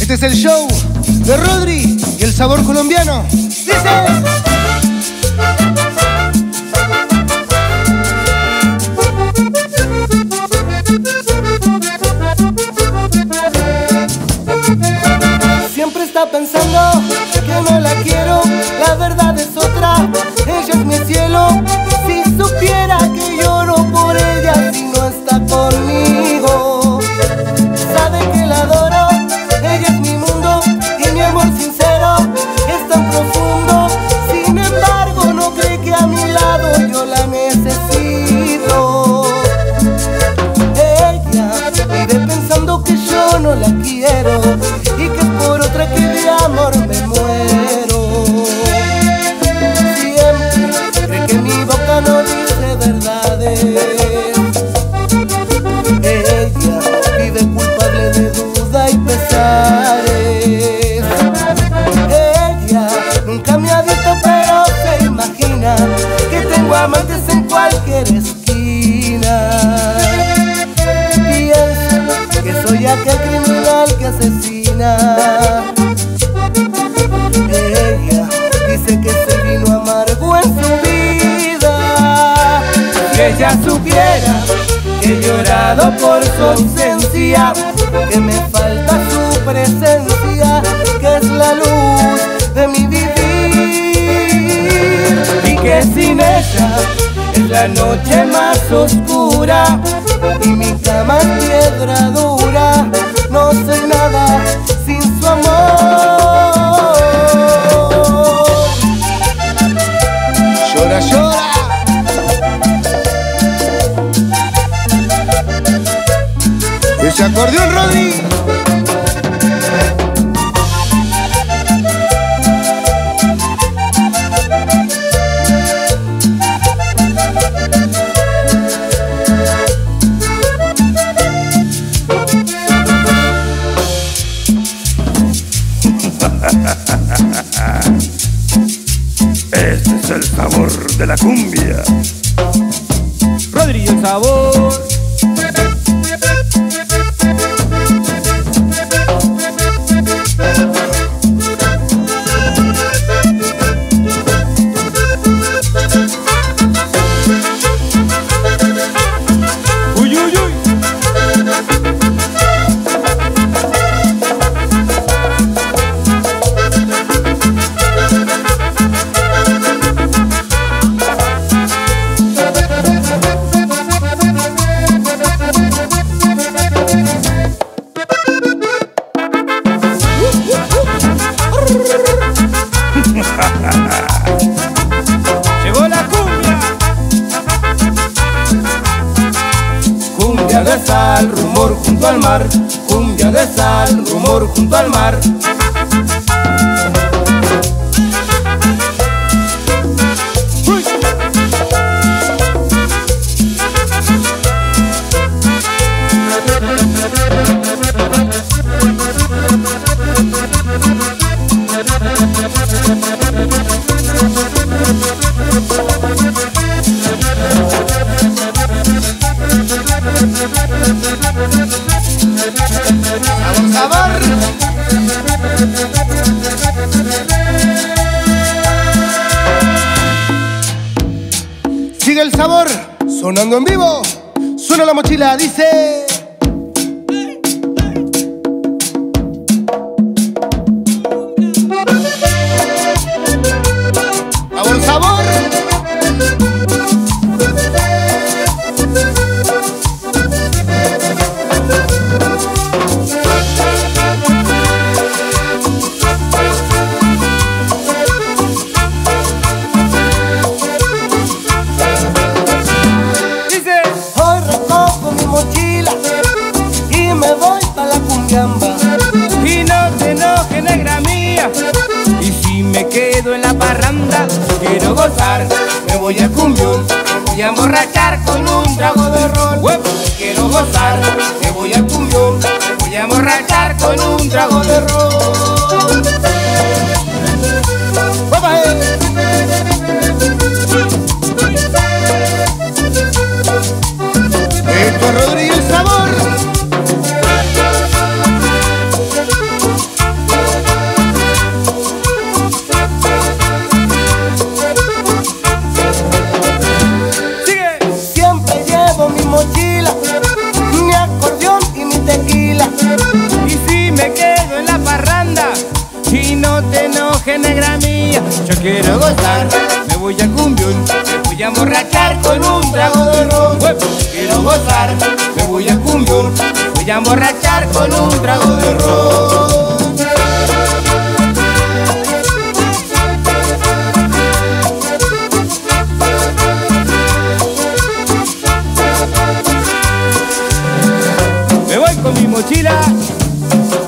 Este es el show de Rodri y el sabor colombiano. ¡Dice! Siempre está pensando que no la quiero, la verdad es otra, ella es mi cielo. Si supiera que lloro por ella si no está conmigo. Sabe que la adoro, ella es mi mundo y mi amor sincero es tan profundo. Sin embargo no cree que a mi lado yo la necesito. Ella vive pensando que yo no la quiero y que por otra que de amor me muero. Siempre cree que mi boca no dice verdades. Ella vive culpable de duda y pesares. Ella nunca me ha visto pero se imagina que tengo amantes en cualquier esquina. Piensa que soy aquel criminal que asesina. Ella dice que es el vino amargo en su vida. Si ella supiera que he llorado por su ausencia, que me falta su presencia, que es la luz de mi vivir, y que sin ella es la noche más oscura y mi cama es piedra dura. No soy nada sin su amor. Llora, llora. Ese acordeón, Rodri. Este es el sabor de la cumbia. Rodri y el sabor. Uy, uy, uy. Llegó la cumbia. Cumbia de sal, rumor junto al mar. Cumbia de sal, rumor junto al mar. Sabor, sabor. Sigue el sabor, sonando en vivo. Suena la mochila, dice. Sabor, sabor. Hoy recojo mi mochila y me voy pa' la cumbiamba. Y no te enojes, negra mía. Y si me quedo en la parranda, quiero gozar. Me voy al cumbión, me voy a emborrachar con un trago de ron. Quiero gozar, me voy al cumbión, me voy a emborrachar con un trago de ron. Esto es Rodri y el sabor. emborrachar con un trago de ron. Me voy con mi mochila